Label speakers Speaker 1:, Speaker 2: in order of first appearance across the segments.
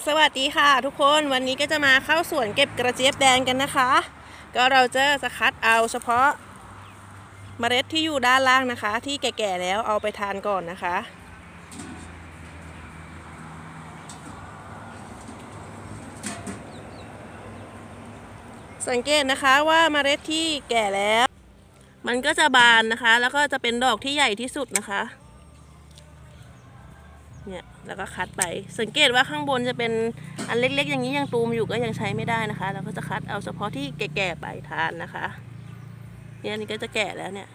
Speaker 1: สวัสดีค่ะทุกคนวันนี้ก็จะมาเข้าสวนเก็บกระเจี๊ยบแดงกันนะคะก็เราจะคัดเอาเฉพาะเมล็ดที่อยู่ด้านล่างนะคะที่แก่ๆแล้วเอาไปทานก่อนนะคะสังเกตนะคะว่าเมล็ดที่แก่แล้วมันก็จะบานนะคะแล้วก็จะเป็นดอกที่ใหญ่ที่สุดนะคะเนี่ยแล้วก็คัดไปสังเกตว่าข้างบนจะเป็นอันเล็กๆอย่างนี้ยังตูมอยู่ก็ยังใช้ไม่ได้นะคะเราก็จะคัดเอาเฉพาะที่แก่ๆไปทานนะคะเนี่ยนี่ก็จะแก่แล้วเนี่ย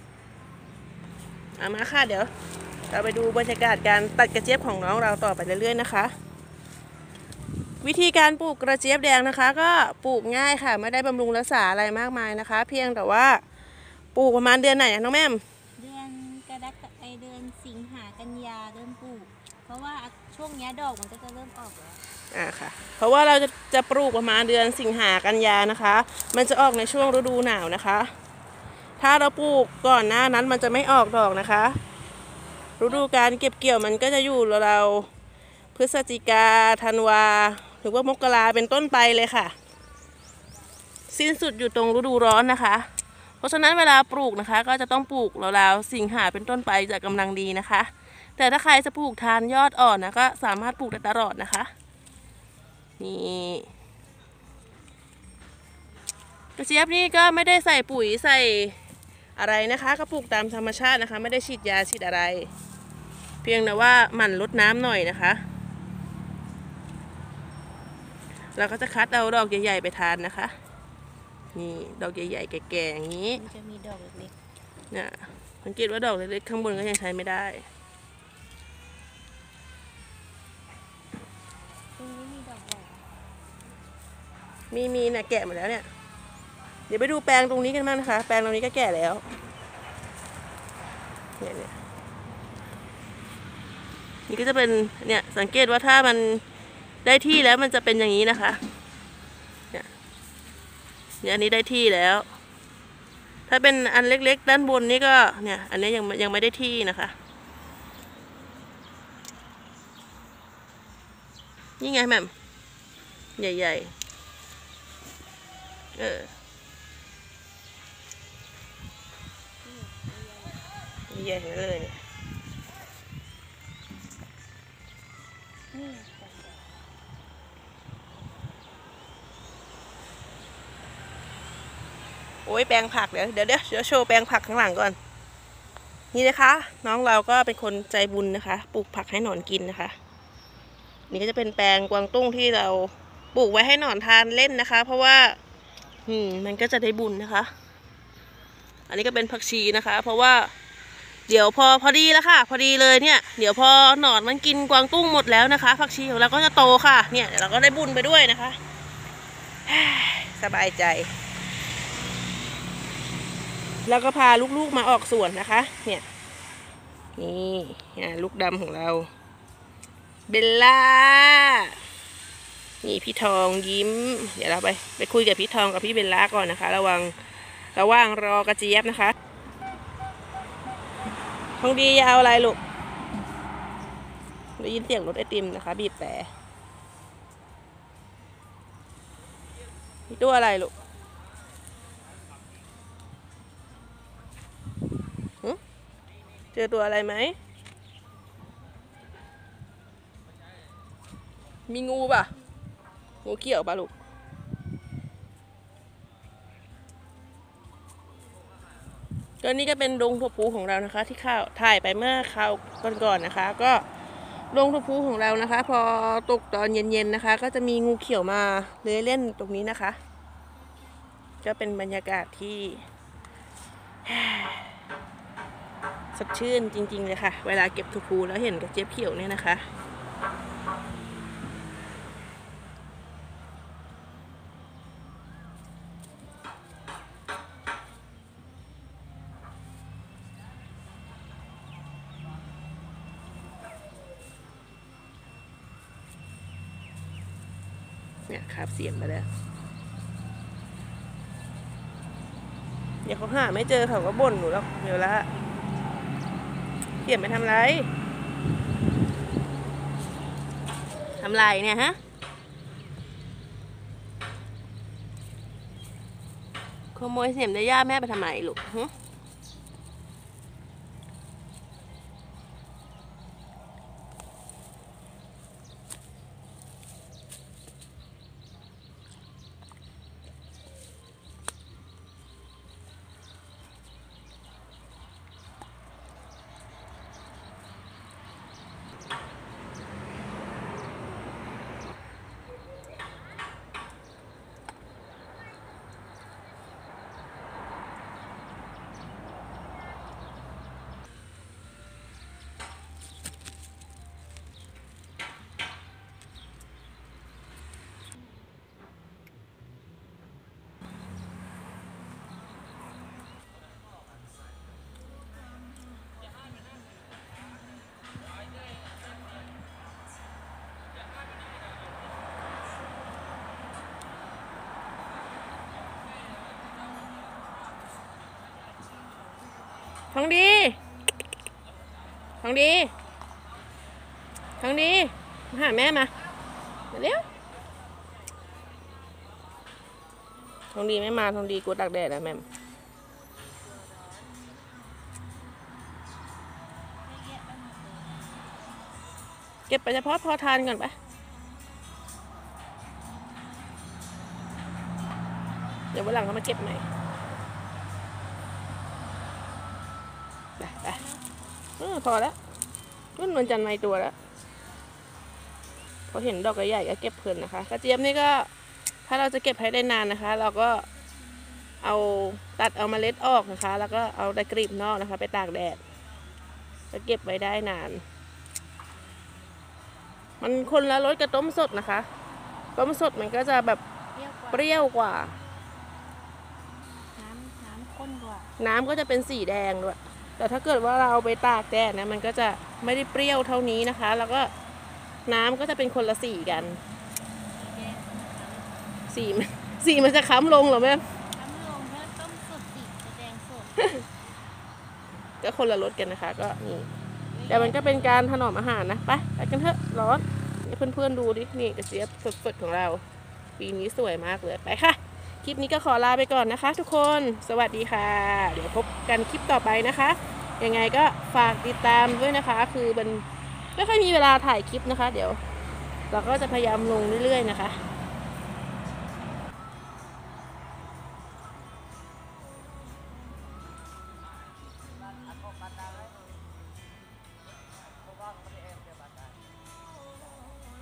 Speaker 1: เอามาค่ะเดี๋ยวเราไปดูบรรยากาศการตัดกระเจี๊ยบของน้องเราต่อไปเรื่อยๆนะคะวิธีการปลูกกระเจี๊ยบแดงนะคะก็ปลูกง่ายค่ะไม่ได้บำรุงรักษาอะไรมากมายนะคะเพียงแต่ว่าปลูกประมาณเดือนไหนน้องแม่ม
Speaker 2: เดือนกรกฎาคมเดือนสิงหากันยาเริ่มปลูกเพราะว่าช่วงนี้ดอกมันก็จะเริ่มออกแล้ว
Speaker 1: ค่ะเพราะว่าเราจะปลูกประมาณเดือนสิงหากันยานะคะมันจะออกในช่วงฤดูหนาวนะคะถ้าเราปลูกก่อนหน้านั้นมันจะไม่ออกดอกนะคะฤดูการเก็บเกี่ยวมันก็จะอยู่เราพฤศจิกาธันวาหรือว่ามกราเป็นต้นไปเลยค่ะสิ้นสุดอยู่ตรงฤดูร้อนนะคะเพราะฉะนั้นเวลาปลูกนะคะก็จะต้องปลูกราวๆสิงหาเป็นต้นไปจะกำลังดีนะคะแต่ถ้าใครจะปลูกทานยอดอ่อนนะก็สามารถปลูกได้ตลอดนะคะนี่กระเจี๊ยบนี่ก็ไม่ได้ใส่ปุ๋ยใส่อะไรนะคะก็ปลูกตามธรรมชาตินะคะไม่ได้ฉีดยาฉีดอะไรเพียงแต่ว่าหมั่นรดน้ำหน่อยนะคะเราก็จะคัดเอาดอกใหญ่ๆไปทานนะคะนี่ดอกใหญ่ๆแก่ๆอย่างนี้
Speaker 2: มันจะมีดอกเล็ก
Speaker 1: ๆเนี่ยสังเกตว่าดอกเล็กๆข้างบนก็ยังใช้ไม่ได้
Speaker 2: ตรงนี้มีดอกใหญ่
Speaker 1: มีเนี่ยแกะหมดแล้วเนี่ยเดี๋ยวไปดูแปลงตรงนี้กันบ้างนะคะแปลงตรงนี้ก็แก่แล้วเนี่ยนี่ก็จะเป็นเนี่ยสังเกตว่าถ้ามันได้ที่แล้วมันจะเป็นอย่างนี้นะคะเนี่ยอันนี้ได้ที่แล้วถ้าเป็นอันเล็กๆด้านบนนี่ก็เนี่ยอันนี้ยังไม่ได้ที่นะคะนี่ไงแม่มใหญ่ๆใหญ่เลยเนี่ย
Speaker 2: นี่
Speaker 1: โอ้ยแปลงผักเดี๋ยวโชว์แปลงผักข้างหลังก่อนนี่นะคะน้องเราก็เป็นคนใจบุญนะคะปลูกผักให้หนอนกินนะคะนี่ก็จะเป็นแปลงกวางตุ้งที่เราปลูกไว้ให้หนอนทานเล่นนะคะเพราะว่ามันก็จะได้บุญนะคะอันนี้ก็เป็นผักชีนะคะเพราะว่าเดี๋ยวพอดีแล้วค่ะพอดีเลยเนี่ยเดี๋ยวพอหนอนมันกินกวางตุ้งหมดแล้วนะคะผักชีของเราก็จะโตค่ะเนี่ยเราก็ได้บุญไปด้วยนะคะสบายใจแล้วก็พาลูกๆมาออกสวนนะคะเนี่ยนี่ลูกดำของเราเบลล่านี่พี่ทองยิ้มเดี๋ยวเราไปคุยกับพี่ทองกับพี่เบลล่าก่อนนะคะระหว่างรอกระเจี๊ยบนะคะทองดีจะเอาอะไรลูกได้ยินเสียงรถไอติมนะคะบีบแต่นี่ตัวอะไรลูกเจอตัวอะไรไหมมีงูป่ะงูเขียวป่ะลูกก็นี่ก็เป็นดงถั่วพูของเรานะคะที่ถ่ายไปเมื่อคราวก่อนๆนะคะก็ดงถั่วพูของเรานะคะพอตกตอนเย็นๆนะคะก็จะมีงูเขียวมาเลื้อยเล่นตรงนี้นะคะก็เป็นบรรยากาศที่สดชื่นจริงๆเลยค่ะเวลาเก็บถั่วพูแล้วเห็นกระเจี๊ยบเขียวเนี่ยนะคะเนี่ยครับเสียงมาแล้วเดี๋ยวเขาหาไม่เจอเขาก็บ่นหนูแล้วเดี๋ยวละเขียนไปทำไรทำไรเนี่ยฮะขโมยเสียมได้ย่าแม่ไปทำไมลูกฮะทองดีทองดีทองดีมาหาแม่มาเร็วทองดีไม่มาทองดีกลัวตากแดดนะแม่เก็บไปเฉพาะพอทานก่อนไปเดี๋ยววันหลังเขามาเก็บใหม่ไปพอแล้วรุ่นวันจันทร์ไม่ตัวแล้วพอเห็นดอกใหญ่ก็เก็บเพลินนะคะกระเจี๊ยบนี่ก็ถ้าเราจะเก็บให้ได้นานนะคะ เราก็เอาตัดเอาเมล็ดออกนะคะ แล้วก็เอาแต่กลีบนอกนะคะ ไปตากแดดจะเก็บไว้ได้นานมันคนละรสกับต้มสดนะคะต้มสดมันก็จะแบบเปรี้ยวกว่า
Speaker 2: น้ำข้นกว่า
Speaker 1: น้ำก็จะเป็นสีแดงด้วยแต่ถ้าเกิดว่าเราเอาไปตากแดดนะมันก็จะไม่ได้เปรี้ยวเท่านี้นะคะ แล้วก็น้ำก็จะเป็นคนละสีกันสีมันจะค้ำลงเหรอแม่
Speaker 2: ค้ำลงถ้าต้มสดสีจะแดงสด
Speaker 1: ก็คนละรสกันนะคะก็นี่แต่มันก็เป็นการถนอมอาหารนะไปกันเถอะร้อนเพื่อนๆดูดินี่กระเจี๊ยบสดๆของเราปีนี้สวยมากเลยไปค่ะคลิปนี้ก็ขอลาไปก่อนนะคะทุกคนสวัสดีค่ะเดี๋ยวพบกันคลิปต่อไปนะคะยังไงก็ฝากติดตามด้วยนะคะคือมันไม่ค่อยมีเวลาถ่ายคลิปนะคะเดี๋ยวเราก็จะพยายามลงเรื่อยๆนะคะ